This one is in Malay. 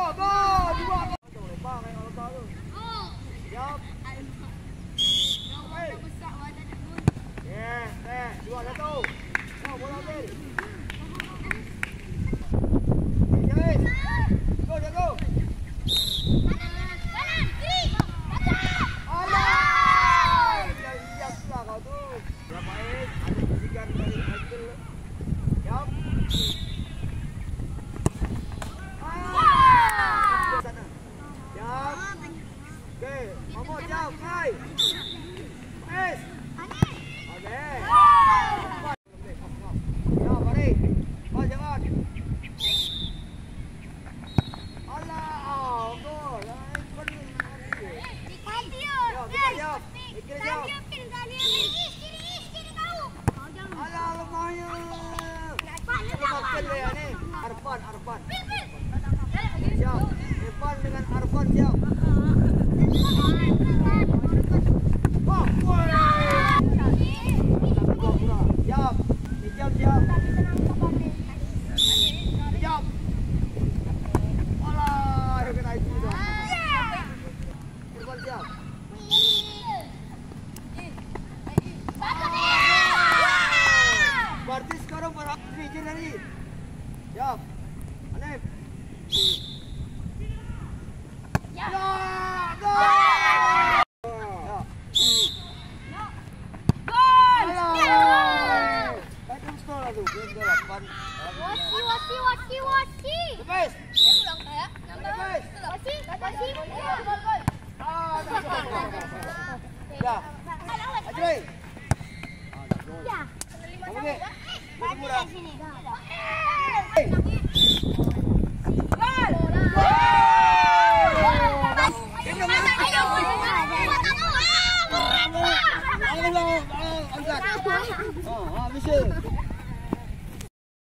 Arfan. Siap. Irfan dengan Arfan siap. Siap. Siap, siap. Siap. Alah, kena itu dah. Irfan siap. Berarti sekarang berakhir izin hari. Siap. Hanif. Ya. Gol. Kan skor tu. Game 8. Wasi. Lepas. Pulang saya. Lepas. Wasi. Ya. Ajoi. Ya. Okey. Murah. Sini. Angkat. Oh, bisa.